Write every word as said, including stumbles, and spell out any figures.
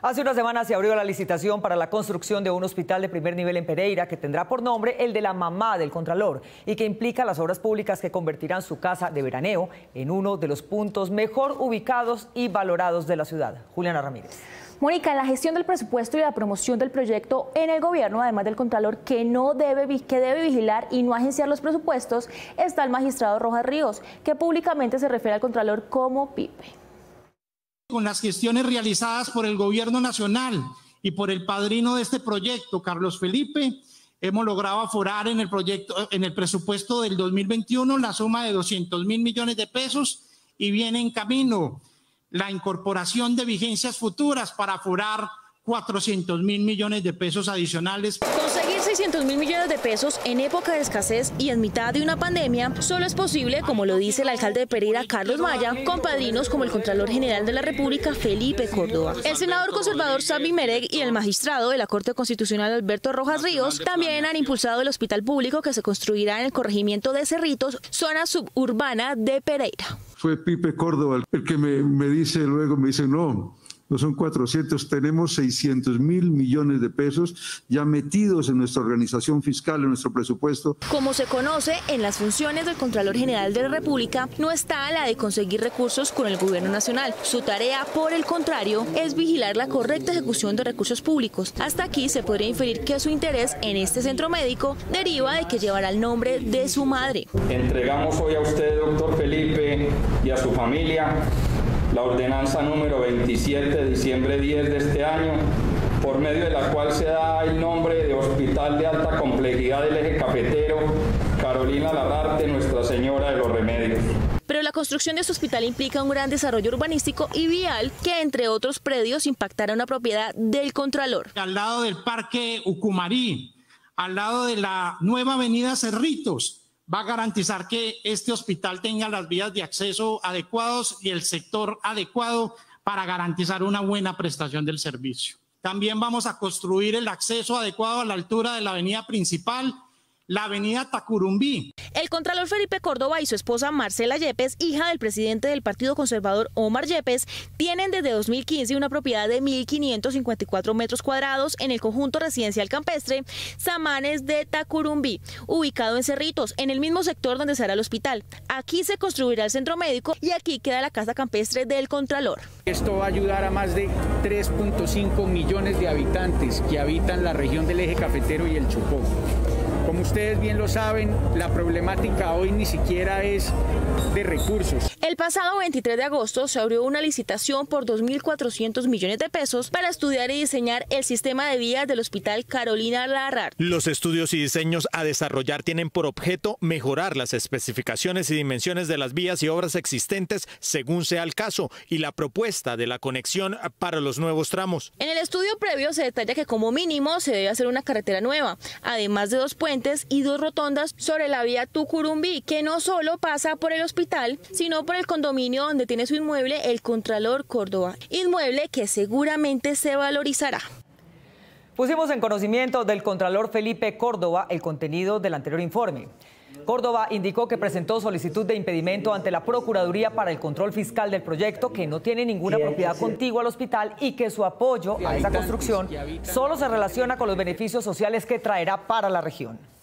Hace una semana se abrió la licitación para la construcción de un hospital de primer nivel en Pereira que tendrá por nombre el de la mamá del Contralor y que implica las obras públicas que convertirán su casa de veraneo en uno de los puntos mejor ubicados y valorados de la ciudad. Juliana Ramírez. Mónica, en la gestión del presupuesto y la promoción del proyecto en el gobierno, además del Contralor que, no debe, que debe vigilar y no agenciar los presupuestos, está el magistrado Rojas Ríos, que públicamente se refiere al Contralor como Pipe. Con las gestiones realizadas por el gobierno nacional y por el padrino de este proyecto, Carlos Felipe, hemos logrado aforar en el proyecto, en el presupuesto del dos mil veintiuno la suma de doscientos mil millones de pesos y viene en camino la incorporación de vigencias futuras para aforar cuatrocientos mil millones de pesos adicionales. Conseguir seiscientos mil millones de pesos en época de escasez y en mitad de una pandemia solo es posible, como lo dice el alcalde de Pereira, Carlos Maya, con padrinos como el Contralor General de la República, Felipe Córdoba. El senador conservador Sammy Mereg y el magistrado de la Corte Constitucional, Alberto Rojas Ríos, también han impulsado el hospital público que se construirá en el corregimiento de Cerritos, zona suburbana de Pereira. Fue Pipe Córdoba el que me, me dice luego, me dice no. No son cuatrocientos, tenemos seiscientos mil millones de pesos ya metidos en nuestra organización fiscal, en nuestro presupuesto. Como se conoce, en las funciones del Contralor General de la República no está la de conseguir recursos con el gobierno nacional. Su tarea, por el contrario, es vigilar la correcta ejecución de recursos públicos. Hasta aquí se podría inferir que su interés en este centro médico deriva de que llevará el nombre de su madre. Entregamos hoy a usted, doctor Felipe, y a su familia la ordenanza número veintisiete de diciembre diez de este año, por medio de la cual se da el nombre de Hospital de Alta Complejidad del Eje Cafetero, Carolina Lararte, Nuestra Señora de los Remedios. Pero la construcción de este hospital implica un gran desarrollo urbanístico y vial que, entre otros predios, impactará una propiedad del Contralor. Al lado del Parque Ucumarí, al lado de la nueva avenida Cerritos, va a garantizar que este hospital tenga las vías de acceso adecuados y el sector adecuado para garantizar una buena prestación del servicio. También vamos a construir el acceso adecuado a la altura de la avenida principal, la avenida Tacurumbí. El Contralor Felipe Córdoba y su esposa Marcela Yepes, hija del presidente del Partido Conservador Omar Yepes, tienen desde dos mil quince una propiedad de mil quinientos cincuenta y cuatro metros cuadrados en el conjunto residencial campestre Samanes de Tacurumbí, ubicado en Cerritos, en el mismo sector donde será el hospital. Aquí se construirá el centro médico y aquí queda la casa campestre del Contralor. Esto va a ayudar a más de tres punto cinco millones de habitantes que habitan la región del Eje Cafetero y el Chocó. Como ustedes bien lo saben, la problemática hoy ni siquiera es de recursos. El pasado veintitrés de agosto se abrió una licitación por dos mil cuatrocientos millones de pesos para estudiar y diseñar el sistema de vías del Hospital Carolina Lararte. Los estudios y diseños a desarrollar tienen por objeto mejorar las especificaciones y dimensiones de las vías y obras existentes según sea el caso y la propuesta de la conexión para los nuevos tramos. En el estudio previo se detalla que como mínimo se debe hacer una carretera nueva, además de dos puentes y dos rotondas sobre la vía Tucurumbí, que no solo pasa por el hospital, sino por el condominio donde tiene su inmueble el Contralor Córdoba, inmueble que seguramente se valorizará. Pusimos en conocimiento del Contralor Felipe Córdoba el contenido del anterior informe. Córdoba indicó que presentó solicitud de impedimento ante la Procuraduría para el Control Fiscal del proyecto, que no tiene ninguna propiedad contigua al hospital y que su apoyo a esa construcción solo se relaciona con los beneficios sociales que traerá para la región.